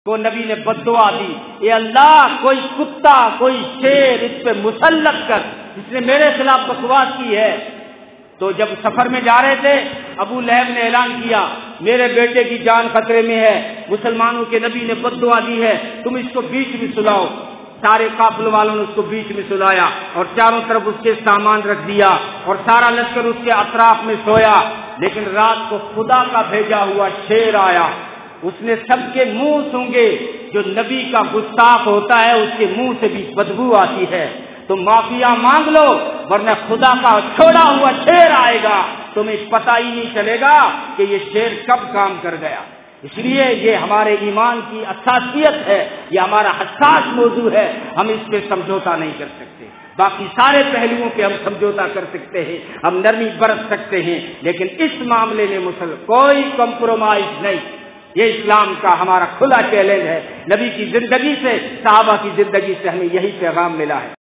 کو نبی نے بد دعا دی، اے اللہ کوئی کتا کوئی شیر اس پہ مسلط کر، اس نے میرے خلاف بکواس کی ہے۔ تو جب سفر میں جا رہے تھے ابو لہب نے اعلان کیا میرے بیٹے کی جان خطرے میں ہے، مسلمانوں کے نبی نے بد دعا دی ہے، تم اس کو بیچ میں سلاؤ۔ سارے قافلے والوں نے اس کو بیچ میں سلایا اور چاروں طرف اس کے سامان رکھ دیا اور سارا لشکر اس کے اطراف میں سویا۔ لیکن رات کو خدا کا بھیجا ہوا شیر آیا، اس نے سب کے منہ سونگے، جو نبی کا گستاخ ہوتا ہے اس کے منہ سے بھی بدبو آتی ہے۔ تم معافیا مانگ لو ورنہ خدا کا چھوڑا ہوا شیر آئے گا، تمہیں پتہ ہی نہیں چلے گا کہ یہ شیر کب کام کر گیا۔ اس لیے یہ ہمارے ایمان کی اساسیت ہے، یہ ہمارا حساس موضوع ہے، ہم اس پہ سمجھوتا نہیں کر سکتے۔ باقی سارے پہلوؤں پہ ہم سمجھوتا کر سکتے ہیں، ہم نرمی برت سکتے ہیں، لیکن اس معاملے میں کوئی کمپرومائز نہیں۔ یہ اسلام کا ہمارا کھلا چیلنج ہے، نبی کی زندگی سے صحابہ کی زندگی سے ہمیں یہی پیغام ملا ہے۔